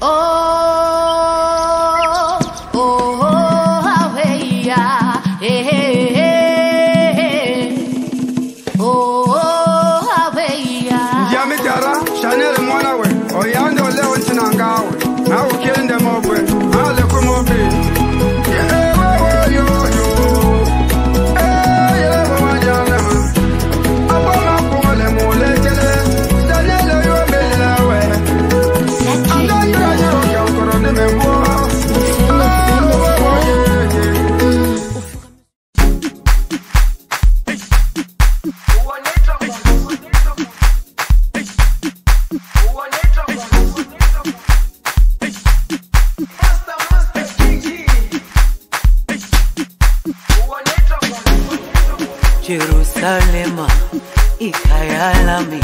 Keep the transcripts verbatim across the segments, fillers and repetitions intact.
Jerusalema ikayalami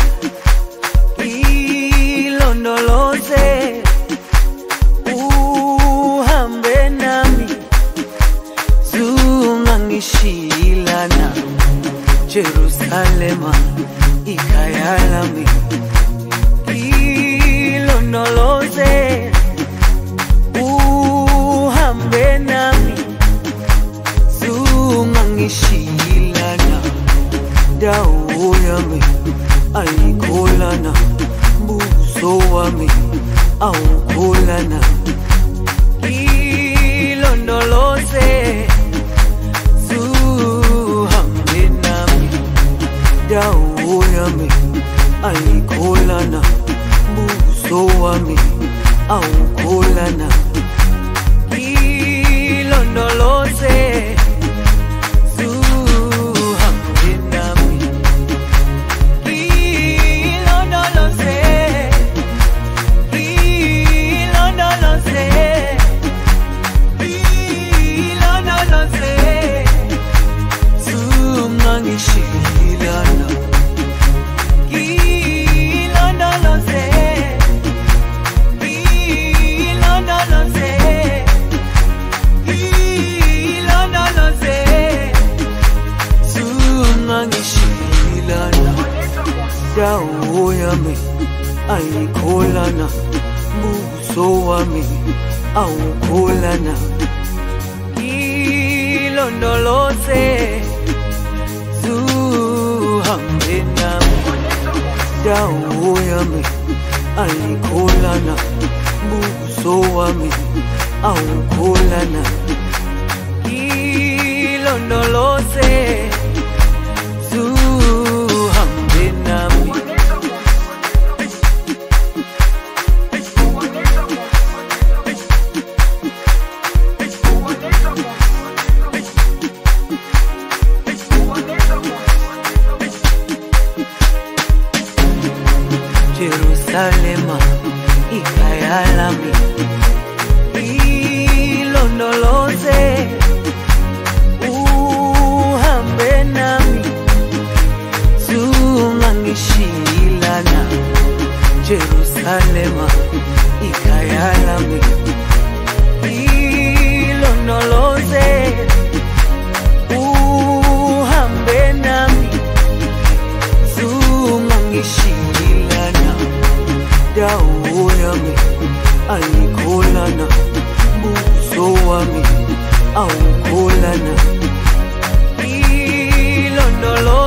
ilondoloze uhambe nami zungangishilana. Jerusalema ikayalami ilondoloze uhambe nami zungangishilana. Dawo yami ayikholana, buso wami awukholana. Ilondoloze zuhambe nami. Dawo yami ayikholana, buso wami awukholana. Ilondoloze dawo yami ayikholana, buso wami awukholana. Ilondoloze zuhambe nami. Dawo yami ayikholana, buso wami awukholana. Ilondoloze zuhambe nami. Jerusalema ikayalami ilondoloze uhambe nami zungangishilana. Jerusalema ikayalami ilondoloze uhambe nami zungangishilana. Dawo yami ayikholana, buso wami awukholana. Ilondoloze